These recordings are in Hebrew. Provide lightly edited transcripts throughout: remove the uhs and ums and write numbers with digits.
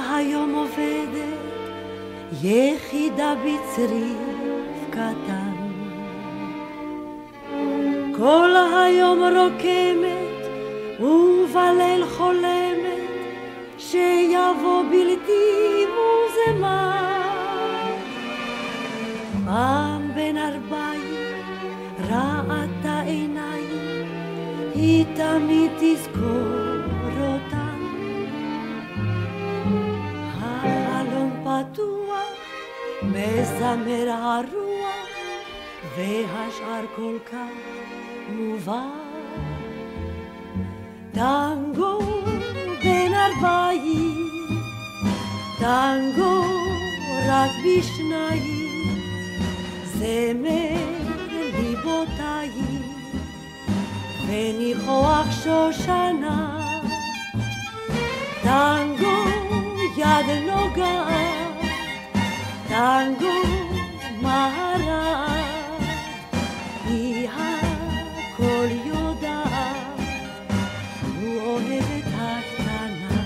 היום עובדת יחידה בצריף קטן, כל היום רוקמת ובליל חולמת שיבוא בלתי מוזמן. פעם בין 40 ראתה עיניים, היא תמיד תזכור אותן. החלום פתוח, מזמר הרוח, והשאר כל כך מובן. טנגו בין 40, טנגו רק בשניים, זמר ליבותיים וניחוח שושנה. טנגו יד נוגעת, טנגו מהרת, היא הכל יודעת, הוא אוהב את הקטנה.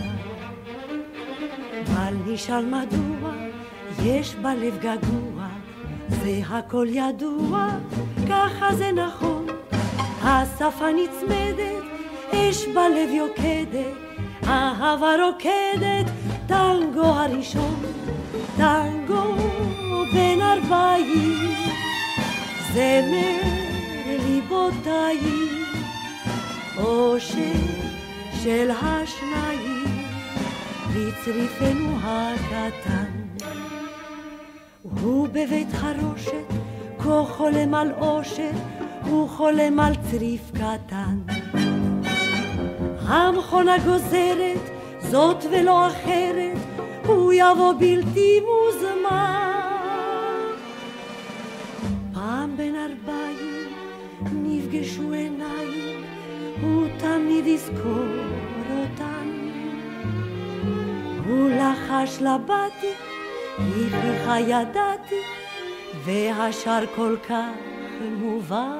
אבל נשאל מדוע יש בלב געגוע, זה הכל ידוע, ככה זה נכון. השפה נצמדת, אש בלב יוקדת, אהבה רוקדת, טנגו הראשון, טנגו בין 40, זמר ליבותיים, אושר של השניים, בצריפנו הקטן. הוא בבית חרושת, כה חולם על אושר, הוא חולם על צריף קטן. המכונה גוזרת, זאת ולא אחרת, הוא יבוא בלתי מוזמן. פעם בין 40 נפגשו עיניים, הוא תמיד יזכור אותן. הוא לחש לבתי, הכריחה ידעתי, והשאר כל כך מובן.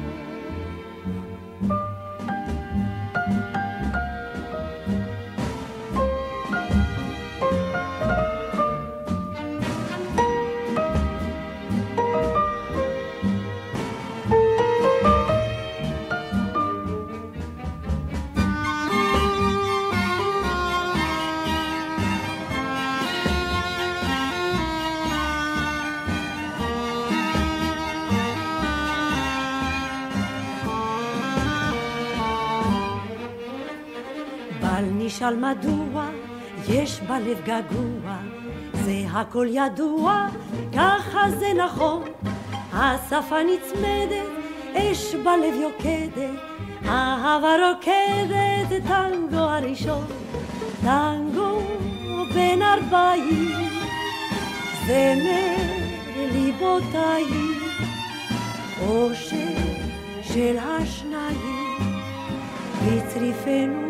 נשאל מדוע יש בלב געגוע, זה הכל ידוע, ככה זה נכון. השפה נצמדת, אש בלב יוקדת, אהבה רוקדת, טנגו הראשון, טנגו בין 40, זמר ליבותיים, אושר של השניים, בצריפנו